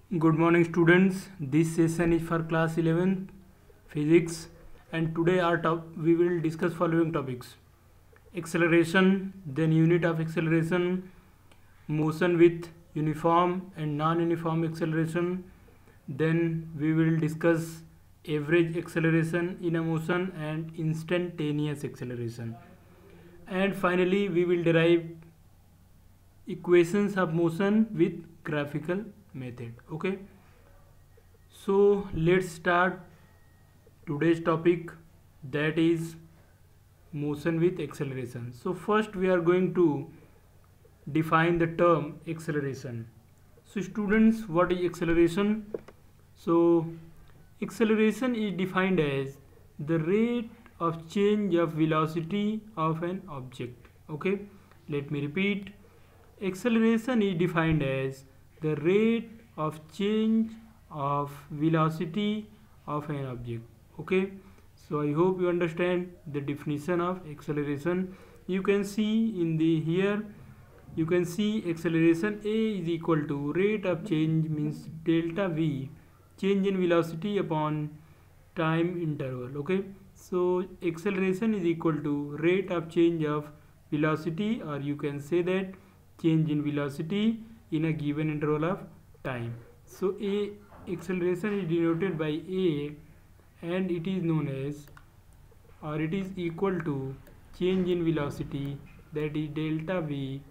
Good morning students. This session is for class 11 physics and today we will discuss following topics: acceleration, then unit of acceleration, motion with uniform and non-uniform acceleration, then we will discuss average acceleration in a motion and instantaneous acceleration, and finally we will derive equations of motion with graphical method. Okay, so let's start today's topic, that is motion with acceleration. So first we are going to define the term acceleration. So students, what is acceleration? So acceleration is defined as the rate of change of velocity of an object. Okay, let me repeat. Acceleration is defined as the rate of change of velocity of an object. Okay, so I hope you understand the definition of acceleration. You can see in the here, you can see acceleration a is equal to rate of change, means delta v, change in velocity upon time interval. Okay, so acceleration is equal to rate of change of velocity, or you can say that change in velocity in a given interval of time. So a acceleration is denoted by a, and it is known as, or it is equal to change in velocity, that is delta v,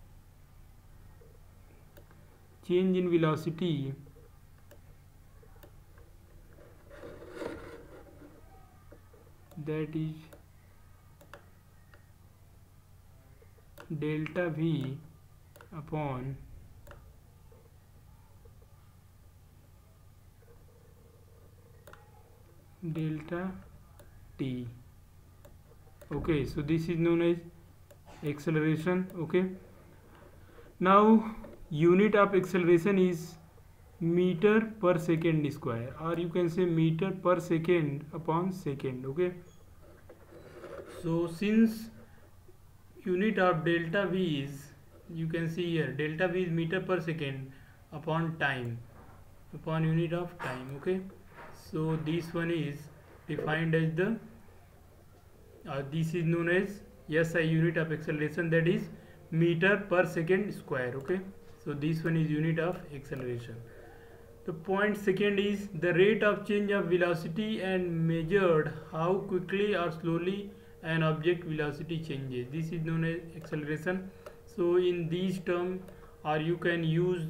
change in velocity that is delta v upon delta t. Okay, so this is known as acceleration. Okay, now unit of acceleration is meter per second square, or you can say meter per second upon second. Okay, so since unit of delta v is, you can see here, delta v is meter per second upon time, upon unit of time. Okay, so this one is defined as the this is known as SI, unit of acceleration, that is meter per second square. Okay, so this one is unit of acceleration. The point second is the rate of change of velocity and measured how quickly or slowly an object velocity changes. This is known as acceleration. So in these terms, or you can use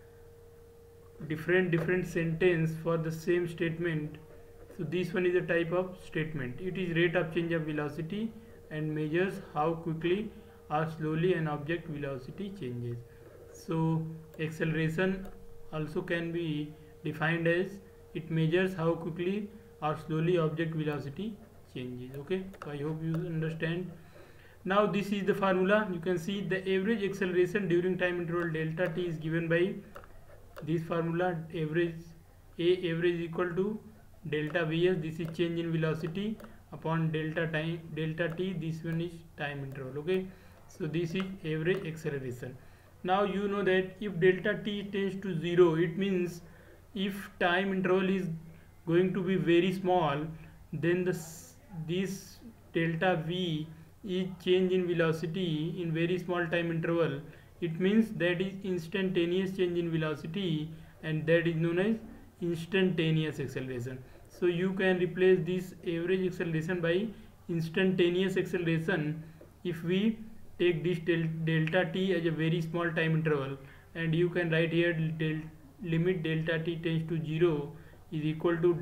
different sentence for the same statement. So this one is a type of statement. It is rate of change of velocity and measures how quickly or slowly an object velocity changes. So acceleration also can be defined as it measures how quickly or slowly object velocity changes. Okay, so I hope you understand. Now this is the formula. You can see the average acceleration during time interval delta t is given by this formula. Average average is equal to delta vs, this is change in velocity, upon delta t, this one is time interval. Okay, so this is average acceleration. Now you know that if delta t tends to 0, it means if time interval is going to be very small, then this delta v is change in velocity in very small time interval. It means that is instantaneous change in velocity, and that is known as instantaneous acceleration. So you can replace this average acceleration by instantaneous acceleration if we take this delta t as a very small time interval, and you can write here limit delta t tends to 0 is equal to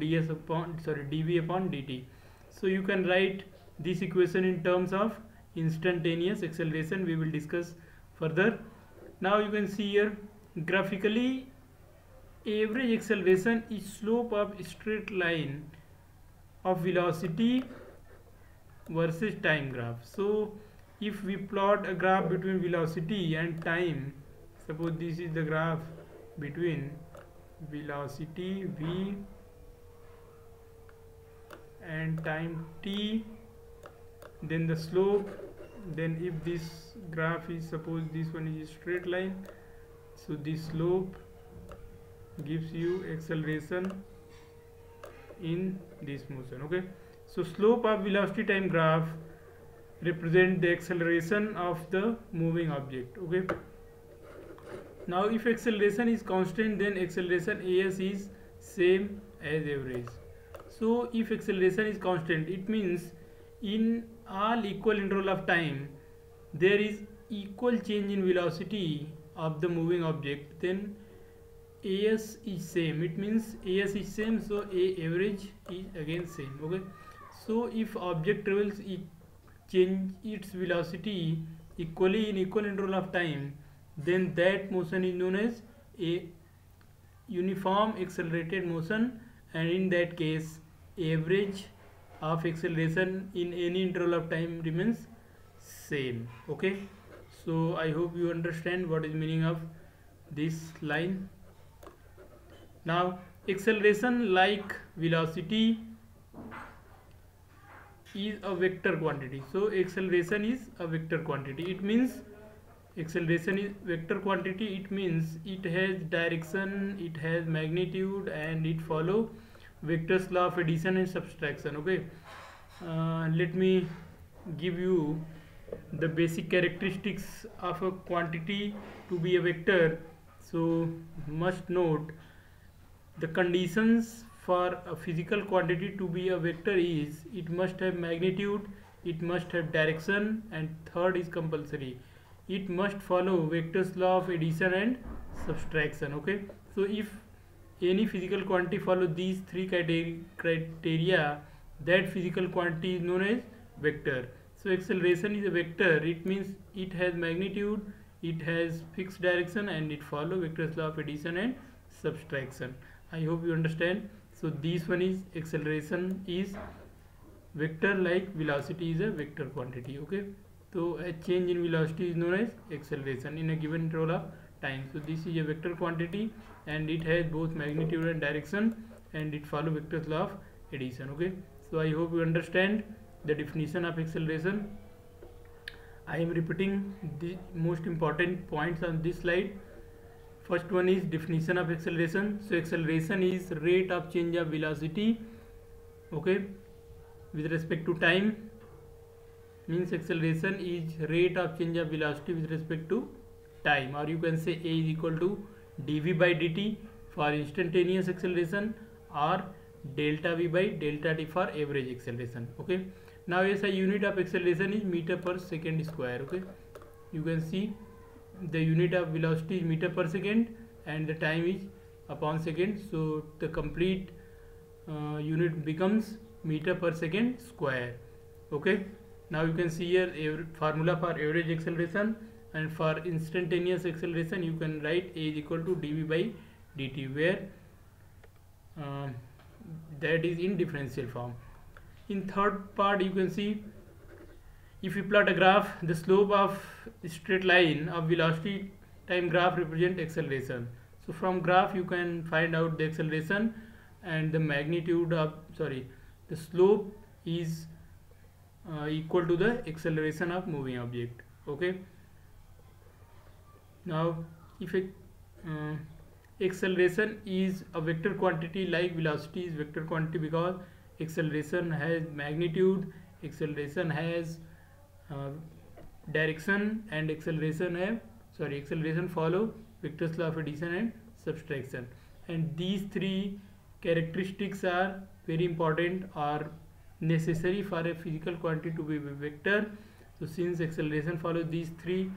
dv upon dt. So you can write this equation in terms of instantaneous acceleration. We will discuss further. Now you can see here graphically, average acceleration is slope of straight line of velocity versus time graph. So if we plot a graph between velocity and time, suppose this is the graph between velocity v and time t, then the slope, then if this graph is, suppose this one is a straight line, so this slope gives you acceleration in this motion. Okay, so slope of velocity time graph represent the acceleration of the moving object. Okay, now if acceleration is constant, then acceleration as is same as average. So if acceleration is constant, it means in all equal interval of time there is equal change in velocity of the moving object, then as is same. It means as is same, so a average is again same. Okay, so if object travels change its velocity equally in equal interval of time, then that motion is known as a uniform accelerated motion, and in that case average of acceleration in any interval of time remains same. Okay, so I hope you understand what is meaning of this line. Now acceleration, like velocity, is a vector quantity. So acceleration is a vector quantity. It means acceleration is vector quantity. It means it has direction, it has magnitude, and it follow Vector's law of addition and subtraction. Okay, let me give you the basic characteristics of a quantity to be a vector. So must note the conditions for a physical quantity to be a vector is it must have magnitude, it must have direction, and third is compulsory, it must follow Vector's law of addition and subtraction. Okay, so if any physical quantity follow these three criteria, that physical quantity is known as vector. So acceleration is a vector. It means it has magnitude, it has fixed direction, and it follow Vector's law of addition and subtraction. I hope you understand. So this one is acceleration is vector, like velocity is a vector quantity. Okay, so a change in velocity is known as acceleration in a given interval of time. So this is a vector quantity, and it has both magnitude and direction, and it follow Vector's law of addition. Okay, so I hope you understand the definition of acceleration. I am repeating the most important points on this slide. First one is definition of acceleration. So acceleration is rate of change of velocity, okay, with respect to time. Means acceleration is rate of change of velocity with respect to time, or you can say A is equal to dv by dt for instantaneous acceleration, or delta v by delta t for average acceleration. Okay, now SI unit of acceleration is meter per second square. Okay, you can see the unit of velocity is meter per second and the time is upon second, so the complete unit becomes meter per second square. Okay, now you can see here formula for average acceleration, and for instantaneous acceleration you can write A is equal to dv by dt, where that is in differential form. In third part you can see, if you plot a graph, the slope of straight line of velocity time graph represent acceleration. So from graph you can find out the acceleration, and the magnitude of the slope is equal to the acceleration of moving object. Okay, now if acceleration is a vector quantity, like velocity is vector quantity, because acceleration has magnitude, acceleration has direction, and acceleration follow Vector's law of addition and subtraction, and these three characteristics are very important or necessary for a physical quantity to be a vector. So since acceleration follows these three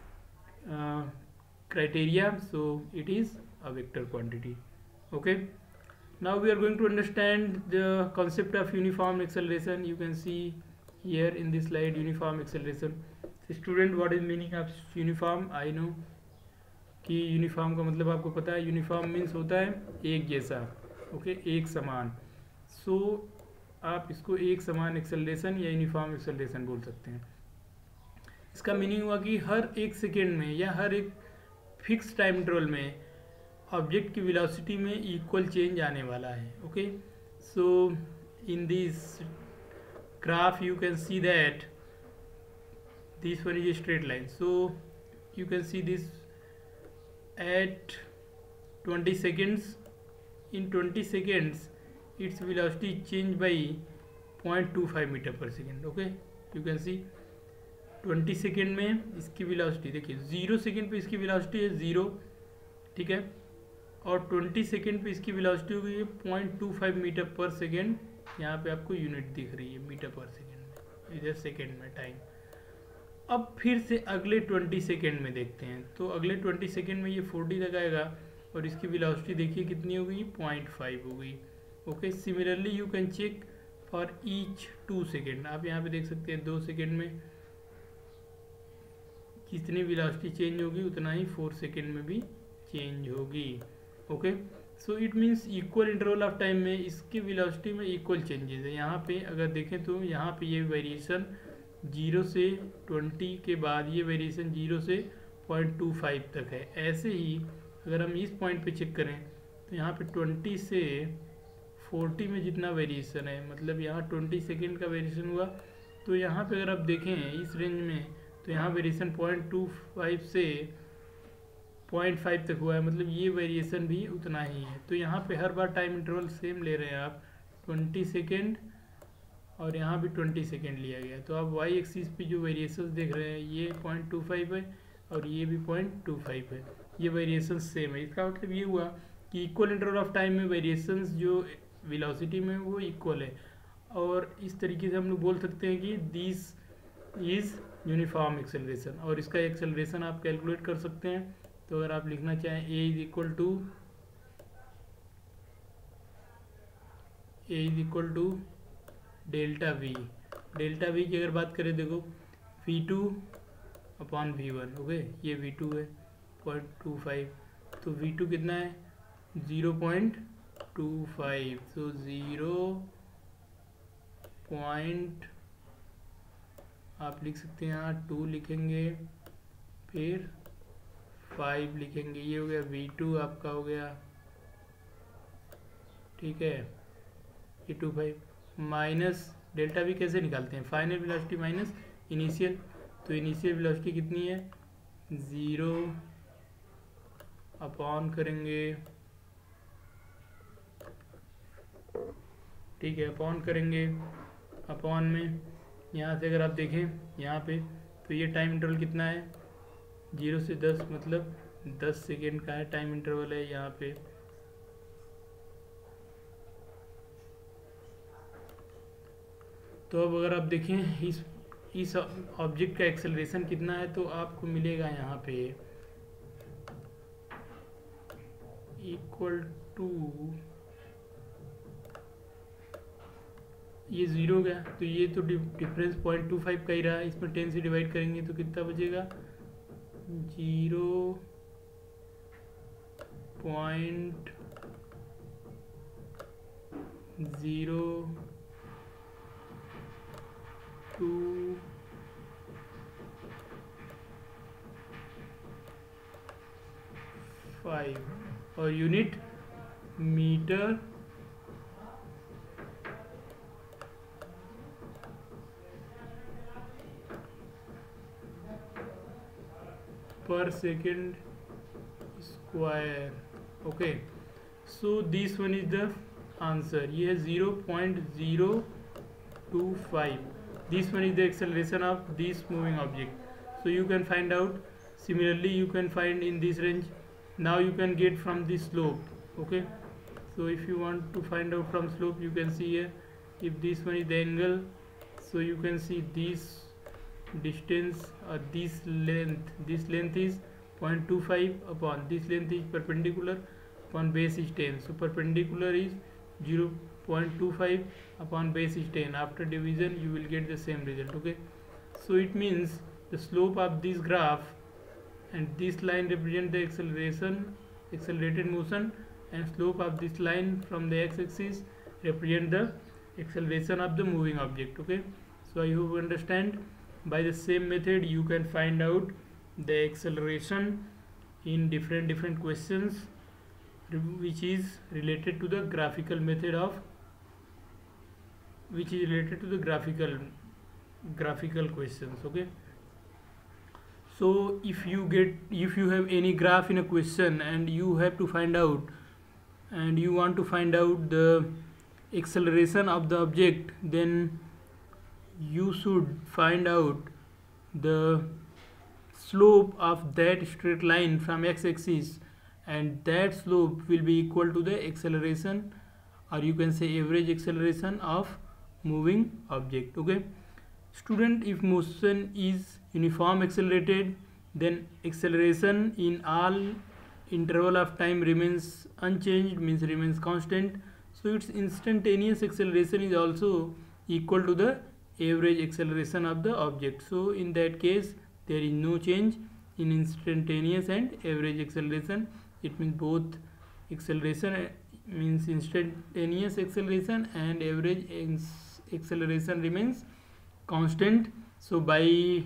criteria, so it is a vector quantity. Okay, now we are going to understand the concept of uniform acceleration. You can see here in this slide uniform acceleration. So student, what is meaning of uniform? I know कि uniform का मतलब आपको पता है. Uniform means होता है एक जैसा. ओके, एक समान. सो आप इसको एक समान एक्सेलरेशन या यूनिफॉर्म एक्सेलरेशन बोल सकते हैं. इसका मीनिंग हुआ कि हर एक सेकेंड में या हर एक फिक्स टाइम इंटरवल में ऑब्जेक्ट की वेलोसिटी में इक्वल चेंज आने वाला है. Okay, so in this graph you can see that this one is a straight line. So you can see this at 20 seconds. In 20 seconds, its velocity change by 0.25 metre per second. Okay, you can see 20 second में इसकी velocity देखिए, 0 second पे इसकी velocity है 0, ठीक है, और 20 second पे इसकी वेलोसिटी हो गई है 0.25 मीटर पर सेकेंड. यहाँ पे आपको यूनिट दिख रही है मीटर पर सेकेंड में, इधर सेकेंड में टाइम. अब फिर से अगले 20 सेकेंड में देखते हैं. तो अगले 20 सेकेंड में ये 40 तक आएगा और इसकी वेलोसिटी देखिए कितनी हो गई, 0.5 हो गई. Okay, similarly you can check for each 2 second. आप यहाँ पे देख सकते हैं 2 सेकेंड में जितनी वेलोसिटी चेंज होगी उतना ही 4 सेकेंड में भी चेंज होगी. Okay, so it means equal interval of time में इसकी वेलोसिटी में इक्वल चेंजेस है. यहाँ पे अगर देखें तो यहाँ पे ये वेरिएशन 0 से 20 के बाद ये वेरिएशन 0 से 0.25 तक है. ऐसे ही अगर हम इस पॉइंट पे चेक करें तो यहाँ पे 20 से 40 में जितना वेरिएशन है, मतलब यहाँ 20 सेकेंड का वेरिएशन हुआ, तो यहाँ पे अगर आप देखें इस रेंज में तो यहाँ वेरिएशन 0.25 से 0.5 तक हुआ है, मतलब ये वेरिएशन भी उतना ही है. तो यहाँ पे हर बार टाइम इंटरवल सेम ले रहे हैं आप, 20 सेकेंड और यहाँ भी 20 सेकेंड लिया गया. तो आप वाई एक्सिस पे जो वेरिएशंस देख रहे हैं ये 0.25 है और ये भी 0.25 है, ये वेरिएशन सेम है. इसका मतलब ये हुआ कि इक्वल इंटरवल ऑफ टाइम में वेरिएशंस जो वेलोसिटी में वो इक्वल है. और इस तरीके से हम लोग बोल सकते हैं कि दिस इज़ यूनिफॉर्म एक्सेलरेशन, और इसका एक्सेलरेशन आप कैलकुलेट कर सकते हैं. तो अगर आप लिखना चाहें a is equal to delta v. Delta v की अगर बात करें देखो V2 अपॉन V1. ओके, ये V2 है 0.25, तो V2 कितना है 0.25, तो 0. आप लिख सकते हैं यहाँ 2 लिखेंगे, फिर 5 लिखेंगे, ये हो गया V2 आपका हो गया, ठीक है, ये 25 माइनस डेल्टा वी कैसे निकालते हैं, फाइनल वेलोसिटी माइनस इनिशियल. तो इनिशियल वेलोसिटी कितनी है 0 अपॉन करेंगे, ठीक है, अपॉन करेंगे, अपॉन में यहाँ से अगर आप देखें यहाँ पे तो ये टाइम इंटरवल कितना है 0 से 10, मतलब 10 सेकेंड का है टाइम इंटरवल है यहाँ पे. तो अब अगर आप देखें इस ऑब्जेक्ट का एक्सेलरेशन कितना है, तो आपको मिलेगा यहाँ पे इक्वल टू, ये 0 गया तो ये तो डिफरेंस 0.25 का ही रहा, इसमें 10 से डिवाइड करेंगे तो कितना बचेगा 0.025 और unit metre per second square. Okay, so this one is the answer. ये है 0.025. This one is the acceleration of this moving object. So you can find out. Similarly, you can find in this range. Now you can get from the slope. Okay, so if you want to find out from slope, you can see here. If this one is the angle, so you can see this distance or this length is 0.25 upon this length is perpendicular upon base is 10, so perpendicular is 0.25 upon base is 10. After division you will get the same result. Okay, so it means the slope of this graph and this line represent the accelerated motion, and slope of this line from the x-axis represent the acceleration of the moving object. Okay, so I hope you understand. By the same method you can find out the acceleration in different questions which is related to the graphical method of graphical questions. Okay, So if you have any graph in a question and you have to find out, and you want to find out the acceleration of the object, then you should find out the slope of that straight line from x-axis, and that slope will be equal to the acceleration, or you can say average acceleration of moving object. Okay student, if motion is uniform accelerated, then acceleration in all interval of time remains unchanged, means remains constant. So its instantaneous acceleration is also equal to the average acceleration of the object. So in that case there is no change in instantaneous and average acceleration. It means both acceleration means instantaneous acceleration and average acceleration remains constant. So by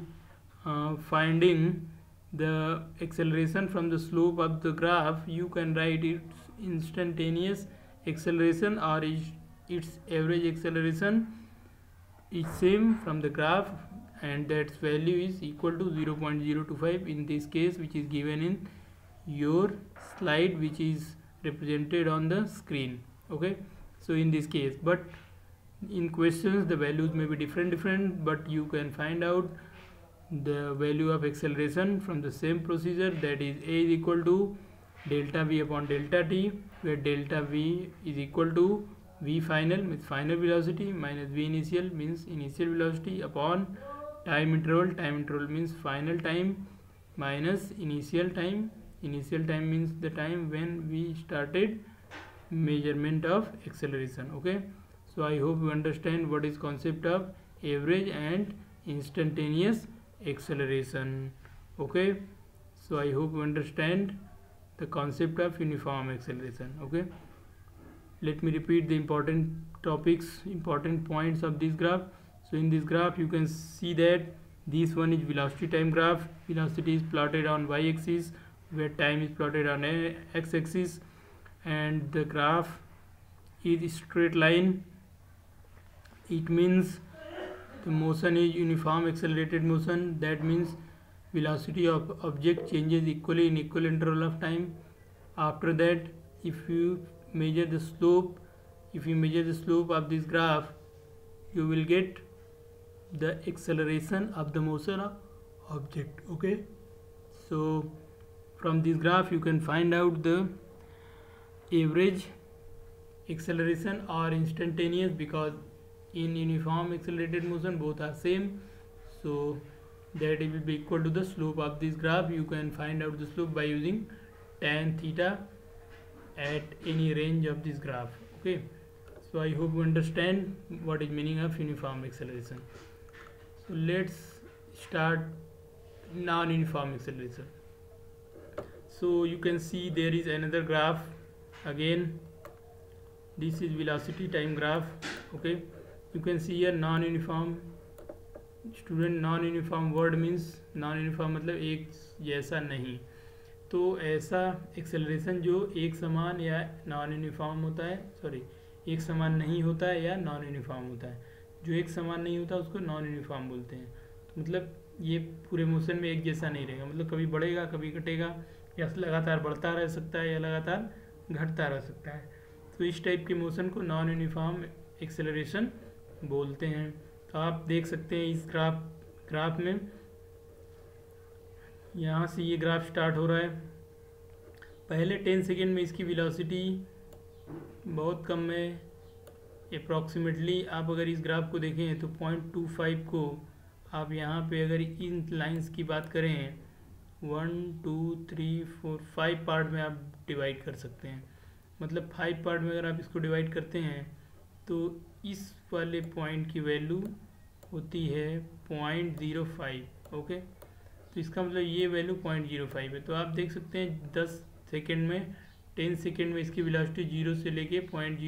finding the acceleration from the slope of the graph, you can write its instantaneous acceleration or its average acceleration is same from the graph, and that value is equal to 0.025 in this case, which is given in your slide, which is represented on the screen. Okay so in this case, but in questions the values may be different, but you can find out the value of acceleration from the same procedure, that is A is equal to delta V upon delta T, where delta V is equal to V final means final velocity minus V initial means initial velocity upon time interval means final time minus initial time means the time when we started measurement of acceleration. Okay so I hope you understand what is concept of average and instantaneous acceleration. Okay so I hope you understand the concept of uniform acceleration. Okay let me repeat the important topics, important points of this graph. So in this graph you can see that this one is velocity time graph. Velocity is plotted on y-axis, where time is plotted on x-axis, and the graph is straight line. It means the motion is uniform accelerated motion. That means velocity of object changes equally in equal interval of time. After that, if you measure the slope of this graph, you will get the acceleration of the motion of object. Okay so from this graph you can find out the average acceleration or instantaneous, because in uniform accelerated motion both are same, so that it will be equal to the slope of this graph. You can find out the slope by using tan theta at any range of this graph. Okay so I hope you understand what is meaning of uniform acceleration. So let's start non-uniform acceleration. So you can see there is another graph again. This is velocity time graph. Okay you can see here non-uniform. Student non uniform word means non uniform मतलब एक जैसा नहीं, तो ऐसा acceleration जो एक समान या नॉन यूनिफॉर्म होता है, सॉरी एक समान नहीं होता है या नॉन यूनिफॉर्म होता है। जो एक समान नहीं होता उसको नॉन यूनिफॉर्म बोलते हैं। तो मतलब ये पूरे मोशन में एक जैसा नहीं रहेगा, मतलब कभी बढ़ेगा कभी घटेगा, या लगातार बढ़ता रह सकता है या लगातार घटता रह सकता है। तो इस टाइप के मोशन को नॉन यूनिफॉर्म एक्सेलरेशन बोलते हैं। तो आप देख सकते हैं इस ग्राफ में, यहाँ से ये ग्राफ स्टार्ट हो रहा है। पहले 10 सेकेंड में इसकी वेलोसिटी बहुत कम है, अप्रॉक्सीमेटली आप अगर इस ग्राफ को देखें तो 0.25 को आप यहाँ पे अगर इन लाइंस की बात करें 1 2 3 4 5 पार्ट में आप डिवाइड कर सकते हैं। मतलब 5 पार्ट में अगर आप इसको डिवाइड करते हैं तो इस वाले पॉइंट की वैल्यू होती है 0.05। ओके, तो इसका मतलब ये वैल्यू 0.05 है। तो आप देख सकते हैं 10 सेकेंड में 10 सेकेंड में इसकी वेलोसिटी 0 से लेके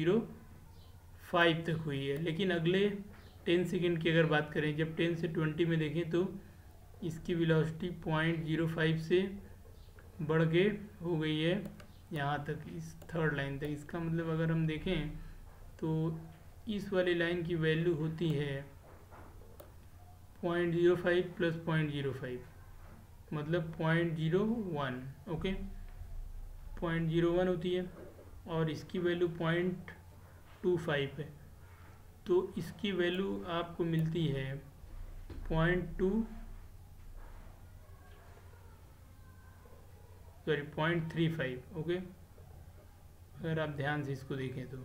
0.05 तक हुई है। लेकिन अगले 10 सेकेंड की अगर बात करें, जब 10 से 20 में देखें तो इसकी वेलोसिटी 0.05 से बढ़ के हो गई है यहाँ तक, इस थर्ड लाइन तक। इसका मतलब अगर हम देखें तो इस वाली लाइन की वैल्यू होती है 0.05 प्लस 0.05। मतलब 0.01, ओके 0.01 होती है, और इसकी वैल्यू 0.25 है, तो इसकी वैल्यू आपको मिलती है 0.35, ओके। अगर आप ध्यान से इसको देखें तो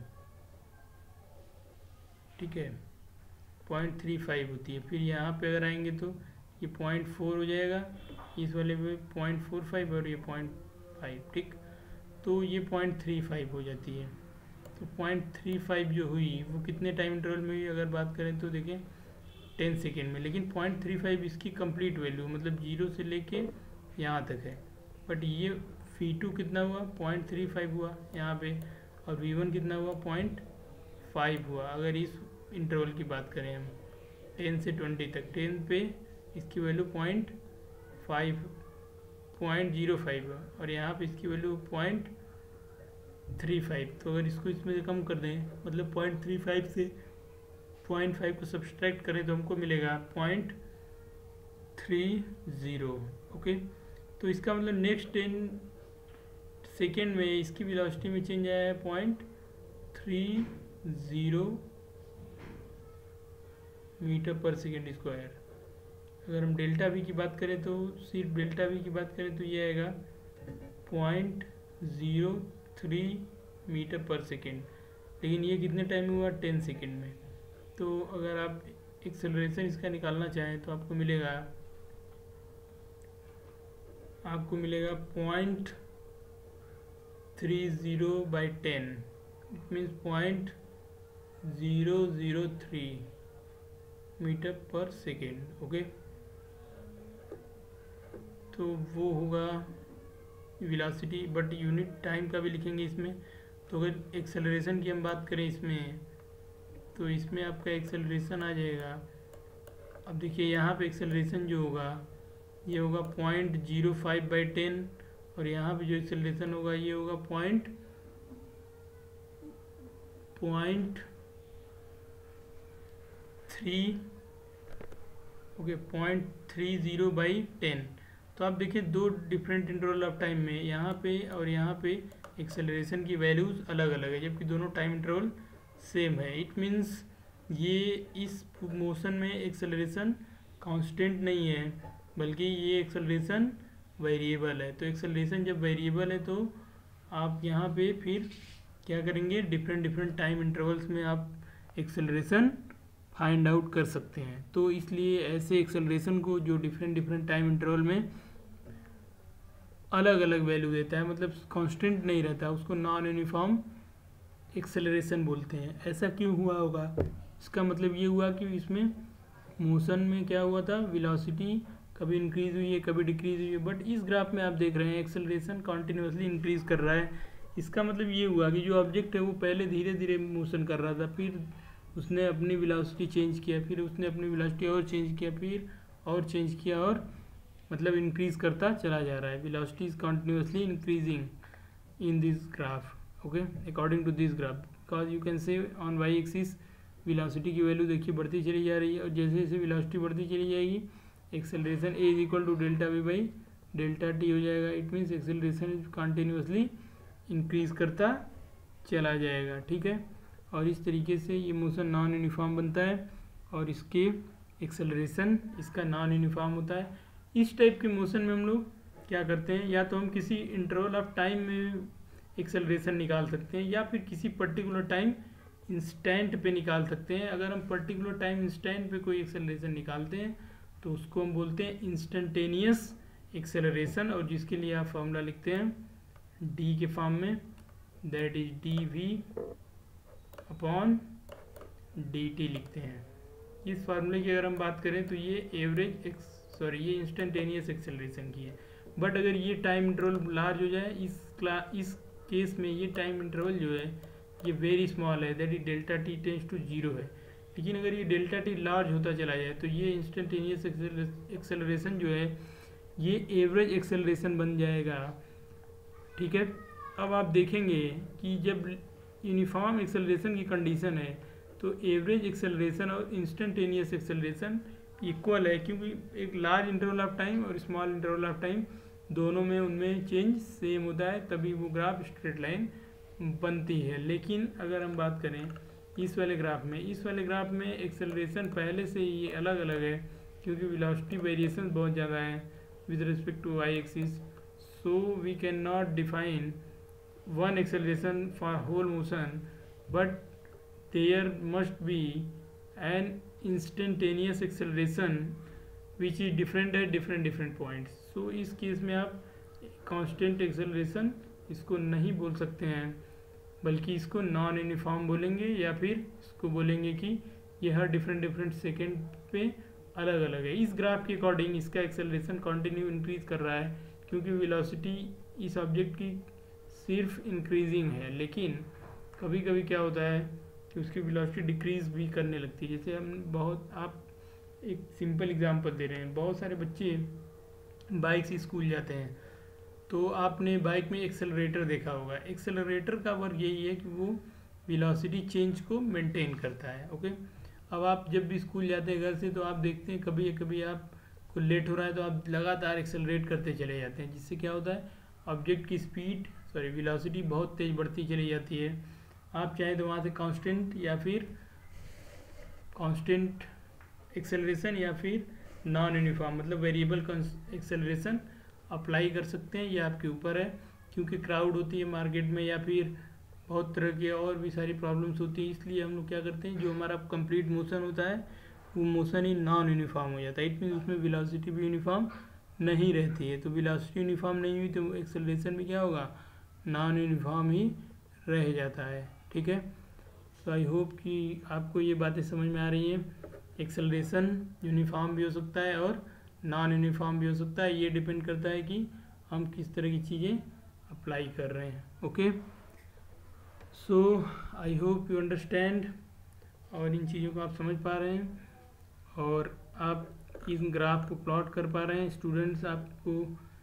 ठीक है 0.35 होती है। फिर यहाँ पे अगर आएंगे तो ये 0.4 हो जाएगा, इस वाले पे 0.45 और ये 0.5, ठीक, तो ये 0.35 हो जाती है। तो 0.35 जो हुई वो कितने टाइम इंटरवल में हुई अगर बात करें तो देखें 10 सेकेंड में, लेकिन 0.35 इसकी कंप्लीट वैल्यू मतलब 0 से लेके यहाँ तक है। बट ये V2 कितना हुआ 0.35 हुआ यहाँ पे, और V1 कितना हुआ 0.5 हुआ। अगर इस इंटरवल की बात करें हम 10 से 20 तक, 10 पे इसकी वैल्यू 0.05 है और यहाँ पे इसकी वैल्यू 0.35। तो अगर इसको इसमें से कम कर दें मतलब 0.35 से 0.5 को सब्सट्रैक्ट करें तो हमको मिलेगा 0.30, ओके। तो इसका मतलब नेक्स्ट 10 सेकेंड में इसकी वेलोसिटी में चेंज आया है 0.30 मीटर पर सेकेंड स्क्वायर। अगर हम डेल्टा वी की बात करें तो सिर्फ डेल्टा वी की बात करें तो ये आएगा 0.03 मीटर पर सेकेंड, लेकिन ये कितने टाइम में हुआ 10 सेकेंड में। तो अगर आप एक्सेलरेशन इसका निकालना चाहें तो आपको मिलेगा 0.30/10, it means 0.003 metre per second, okay. तो वो होगा वेलोसिटी, बट यूनिट टाइम का भी लिखेंगे इसमें। तो अगर एक्सेलरेशन की हम बात करें इसमें, तो इसमें आपका एक्सेलरेशन आ जाएगा। अब देखिए यहाँ पे एक्सेलरेशन जो होगा ये होगा 0.05/10, और यहाँ पे जो एक्सेलरेशन होगा ये होगा 0.30/10। तो आप देखिए दो डिफरेंट इंटरवल ऑफ टाइम में यहाँ पे और यहाँ पे एक्सेलरेशन की वैल्यूज़ अलग अलग है, जबकि दोनों टाइम इंटरवल सेम है। इट मीन्स ये इस मोशन में एक्सेलरेशन कांस्टेंट नहीं है, बल्कि ये एक्सेलरेशन वेरिएबल है। तो एक्सेलरेशन जब वेरिएबल है तो आप यहाँ पे फिर क्या करेंगे, डिफरेंट टाइम इंटरवल्स में आप एक्सेलरेशन फाइंड आउट कर सकते हैं। तो इसलिए ऐसे एक्सेलरेशन को जो डिफरेंट टाइम इंटरवल में अलग अलग वैल्यू देता है, मतलब कांस्टेंट नहीं रहता, उसको नॉन यूनिफॉर्म एक्सेलरेशन बोलते हैं। ऐसा क्यों हुआ होगा, इसका मतलब ये हुआ कि इसमें मोशन में क्या हुआ था, वेलोसिटी कभी इंक्रीज हुई है कभी डिक्रीज हुई है, बट इस ग्राफ में आप देख रहे हैं एक्सेलरेशन कॉन्टिन्यूसली इंक्रीज कर रहा है। इसका मतलब ये हुआ कि जो ऑब्जेक्ट है वो पहले धीरे धीरे मोशन कर रहा था, फिर उसने अपनी वेलोसिटी चेंज किया, फिर उसने अपनी वेलोसिटी और चेंज किया, फिर और चेंज किया, और मतलब इंक्रीज करता चला जा रहा है। Velocity is continuously increasing in this graph, okay, according to this graph, because you can say on y axis velocity की वैल्यू देखिए बढ़ती चली जा रही है, और जैसे जैसे वेलोसिटी बढ़ती चली जाएगी acceleration a is equal to delta v by delta t हो जाएगा। It means acceleration continuously increase करता चला जाएगा, ठीक है। और इस तरीके से ये मोशन नॉन यूनिफॉर्म बनता है, और इसके एक्सेलरेशन इसका नॉन यूनिफॉर्म होता है। इस टाइप के मोशन में हम लोग क्या करते हैं, या तो हम किसी इंटरवल ऑफ टाइम में एक्सेलरेशन निकाल सकते हैं, या फिर किसी पर्टिकुलर टाइम इंस्टेंट पे निकाल सकते हैं। अगर हम पर्टिकुलर टाइम इंस्टेंट पे कोई एक्सेलरेशन निकालते हैं तो उसको हम बोलते हैं इंस्टेंटेनियस एक्सेलरेशन, और जिसके लिए आप फॉर्मूला लिखते हैं डी के फॉर्म में, दैट इज dv/dt लिखते हैं। इस फार्मूले की अगर हम बात करें तो ये ये इंस्टेंटेनियस एक्सेलरेशन की है। बट अगर ये टाइम इंटरवल लार्ज हो जाए, इस केस में ये टाइम इंटरवल जो है ये वेरी स्मॉल है, that is delta t tends to 0 है। लेकिन अगर ये डेल्टा टी लार्ज होता चला जाए तो ये इंस्टेंटेनियस एक्सेलरेशन जो है ये एवरेज एक्सेलरेशन बन जाएगा, ठीक है। अब आप देखेंगे कि जब यूनिफॉर्म एक्सेलरेशन की कंडीशन है तो एवरेज एक्सेलरेशन और इंस्टेंटेनियस एक्सेलरेशन इक्वल है, क्योंकि एक लार्ज इंटरवल ऑफ टाइम और स्मॉल इंटरवल ऑफ टाइम दोनों में उनमें चेंज सेम होता है, तभी वो ग्राफ स्ट्रेट लाइन बनती है। लेकिन अगर हम बात करें इस वाले ग्राफ में एक्सेलरेशन पहले से ही अलग अलग है, क्योंकि वेलोसिटी वेरिएशन बहुत ज़्यादा है with respect to y axis, so we can not define one acceleration for whole motion, but there must be an instantaneous acceleration which is different at different points. So इस case में आप constant acceleration इसको नहीं बोल सकते हैं, बल्कि इसको नॉन यूनिफॉर्म बोलेंगे, या फिर इसको बोलेंगे कि ये हर डिफरेंट सेकेंड पे अलग अलग है। इस ग्राफ के अकॉर्डिंग इसका एक्सेलरेशन कंटिन्यू इंक्रीज कर रहा है, क्योंकि वेलोसिटी इस ऑब्जेक्ट की सिर्फ इंक्रीजिंग है, लेकिन कभी कभी क्या होता है कि उसकी वेलोसिटी डिक्रीज भी करने लगती है। जैसे आप एक सिंपल एग्जांपल दे रहे हैं, बहुत सारे बच्चे बाइक से स्कूल जाते हैं, तो आपने बाइक में एक्सेलरेटर देखा होगा। एक्सेलरेटर का वर्क यही है कि वो वेलोसिटी चेंज को मेंटेन करता है। ओके, अब आप जब भी स्कूल जाते हैं घर से, तो आप देखते हैं कभी आपको लेट हो रहा है तो आप लगातार एक्सेलरेट करते चले जाते हैं, जिससे क्या होता है ऑब्जेक्ट की वेलोसिटी बहुत तेज़ बढ़ती चली जाती है। आप चाहें तो वहाँ से कांस्टेंट एक्सेलरेशन या फिर नॉन यूनिफॉर्म मतलब वेरिएबल एक्सेलरेशन अप्लाई कर सकते हैं, ये आपके ऊपर है, क्योंकि क्राउड होती है मार्केट में या फिर बहुत तरह की और भी सारी प्रॉब्लम्स होती हैं। इसलिए हम लोग क्या करते हैं, जो हमारा कंप्लीट मोशन होता है वो मोशन ही नॉन यूनिफॉर्म हो जाता है। इट मीन उसमें वेलोसिटी भी यूनिफॉर्म नहीं रहती है, तो वेलोसिटी यूनिफॉर्म नहीं हुई तो एक्सेलरेशन भी क्या होगा, नॉन यूनिफॉर्म ही रह जाता है। ठीक है, तो आई होप कि आपको ये बातें समझ में आ रही हैं। एक्सेलरेशन यूनिफॉर्म भी हो सकता है और नॉन यूनिफॉर्म भी हो सकता है, ये डिपेंड करता है कि हम किस तरह की चीज़ें अप्लाई कर रहे हैं। Okay, so I hope you understand, और इन चीज़ों को आप समझ पा रहे हैं और आप इस ग्राफ को प्लॉट कर पा रहे हैं। स्टूडेंट्स, आपको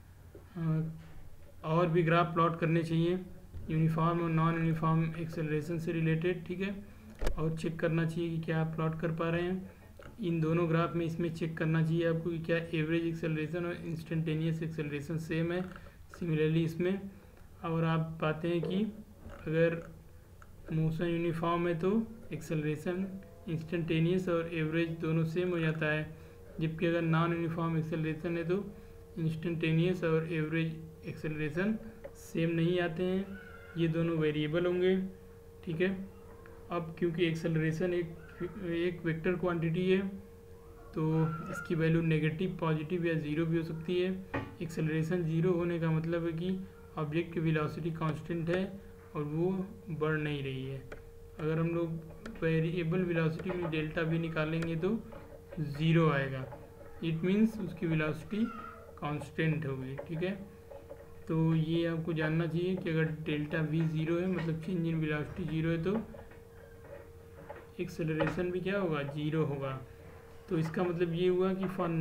और भी ग्राफ प्लॉट करने चाहिए यूनिफॉर्म और नॉन यूनिफॉर्म एक्सेलरेशन से रिलेटेड। ठीक है, और चेक करना चाहिए कि क्या आप प्लॉट कर पा रहे हैं इन दोनों ग्राफ में। इसमें चेक करना चाहिए आपको कि क्या एवरेज एक्सेलरेशन और इंस्टेंटेनियस एक्सेलरेशन सेम है। सिमिलरली इसमें और आप पाते हैं कि अगर मोशन यूनिफॉर्म है तो एक्सेलरेशन इंस्टेंटेनियस और एवरेज दोनों सेम हो जाता है, जबकि अगर नॉन यूनिफॉर्म एक्सेलरेशन है तो इंस्टेंटेनियस और एवरेज एक्सेलरेशन सेम नहीं आते हैं, ये दोनों वेरिएबल होंगे। ठीक है, अब क्योंकि एक्सेलरेशन एक वेक्टर क्वांटिटी है, तो इसकी वैल्यू नेगेटिव, पॉजिटिव या ज़ीरो भी हो सकती है। एक्सेलरेशन ज़ीरो होने का मतलब है कि ऑब्जेक्ट की वेलोसिटी कांस्टेंट है और वो बढ़ नहीं रही है। अगर हम लोग वेरिएबल वेलोसिटी में डेल्टा भी निकालेंगे तो ज़ीरो आएगा, इट मीन्स उसकी वेलोसिटी कांस्टेंट होगी। ठीक है, तो ये आपको जानना चाहिए कि अगर डेल्टा वी ज़ीरो है मतलब चेंज इन वेलोसिटी ज़ीरो है तो एक्सेलरेशन भी क्या होगा, ज़ीरो होगा। तो इसका मतलब ये हुआ कि for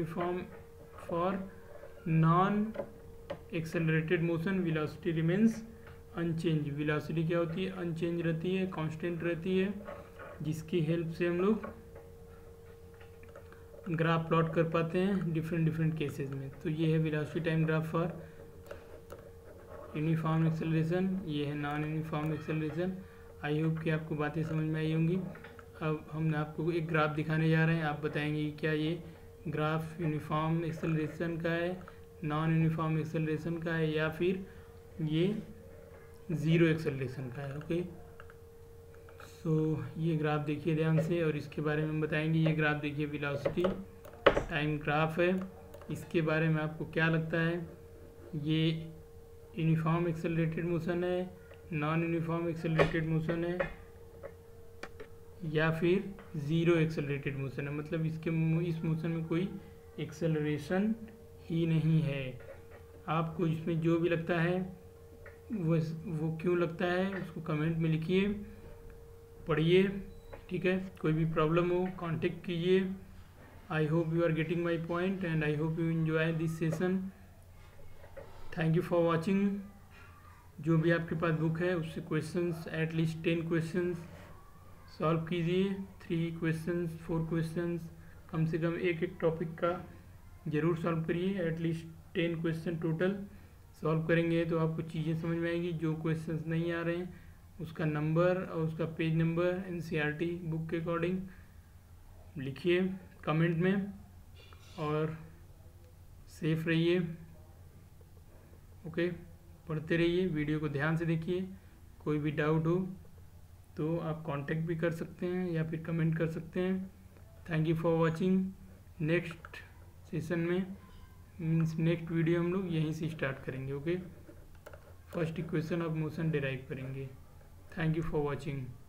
non accelerated motion velocity remains unchange. Velocity क्या होती है, अनचेंज रहती है, कांस्टेंट रहती है, जिसकी हेल्प से हम लोग ग्राफ प्लॉट कर पाते हैं डिफरेंट केसेस में। तो ये है velocity time graph for uniform acceleration, ये है non uniform acceleration. I hope कि आपको बातें समझ में आई होंगी। अब हम आपको एक ग्राफ दिखाने जा रहे हैं, आप बताएंगे कि क्या ये ग्राफ यूनिफॉर्म एक्सेलरेशन का है, नॉन यूनिफॉर्म एक्सेलरेशन का है, या फिर ये ज़ीरो एक्सेलरेशन का है। ओके, सो ये ग्राफ देखिए ध्यान से और इसके बारे में हम बताएंगे। ये ग्राफ देखिए वेलोसिटी टाइम ग्राफ है, इसके बारे में आपको क्या लगता है, ये यूनिफॉर्म एक्सेलरेटेड मोशन है, नॉन यूनिफॉर्म एक्सेलरेटेड मोशन है, या फिर ज़ीरो एक्सेलरेटेड मोशन है, मतलब इस मोशन में कोई एक्सेलरेशन ही नहीं है। आपको इसमें जो भी लगता है वो क्यों लगता है उसको कमेंट में लिखिए, पढ़िए। ठीक है, कोई भी प्रॉब्लम हो कांटेक्ट कीजिए। I hope you are getting my point and I hope you enjoy this session. Thank you for watching. जो भी आपके पास बुक है उससे क्वेश्चंस एटलीस्ट 10 क्वेश्चंस सॉल्व कीजिए, 3 क्वेश्चंस 4 क्वेश्चंस कम से कम एक एक टॉपिक का ज़रूर सॉल्व करिए। एटलीस्ट 10 क्वेश्चन टोटल सॉल्व करेंगे तो आपको चीज़ें समझ में आएंगी। जो क्वेश्चंस नहीं आ रहे हैं उसका नंबर और उसका पेज नंबर एनसीईआरटी बुक के अकॉर्डिंग लिखिए कमेंट में, और सेफ रहिए। ओके, पढ़ते रहिए, वीडियो को ध्यान से देखिए। कोई भी डाउट हो तो आप कांटेक्ट भी कर सकते हैं या फिर कमेंट कर सकते हैं। Thank you for watching. Next session में मीन्स नेक्स्ट वीडियो हम लोग यहीं से स्टार्ट करेंगे। Okay, first equation of motion derive करेंगे। Thank you for watching.